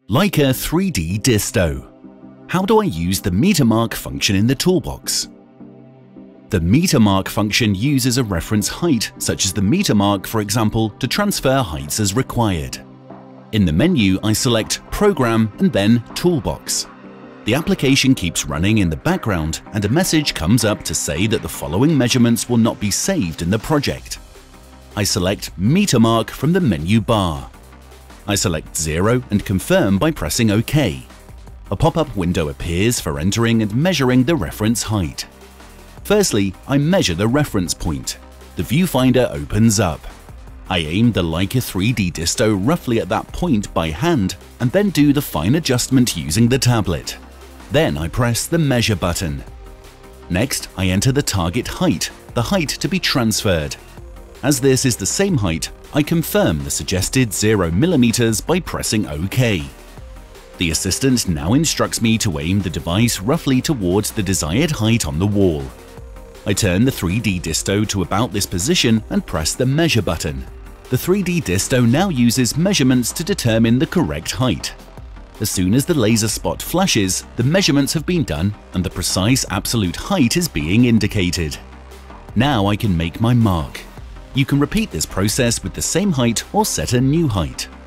Leica 3D Disto. How do I use the meter mark function in the toolbox? The meter mark function uses a reference height, such as the meter mark, for example, to transfer heights as required. In the menu, I select Program and then Toolbox. The application keeps running in the background and a message comes up to say that the following measurements will not be saved in the project. I select Meter Mark from the menu bar. I select 0 and confirm by pressing OK. A pop-up window appears for entering and measuring the reference height. Firstly, I measure the reference point. The viewfinder opens up. I aim the Leica 3D Disto roughly at that point by hand and then do the fine adjustment using the tablet. Then I press the Measure button. Next, I enter the target height, the height to be transferred. As this is the same height, I confirm the suggested 0 mm by pressing OK. The assistant now instructs me to aim the device roughly towards the desired height on the wall. I turn the 3D Disto to about this position and press the Measure button. The 3D Disto now uses measurements to determine the correct height. As soon as the laser spot flashes, the measurements have been done and the precise absolute height is being indicated. Now I can make my mark. You can repeat this process with the same height or set a new height.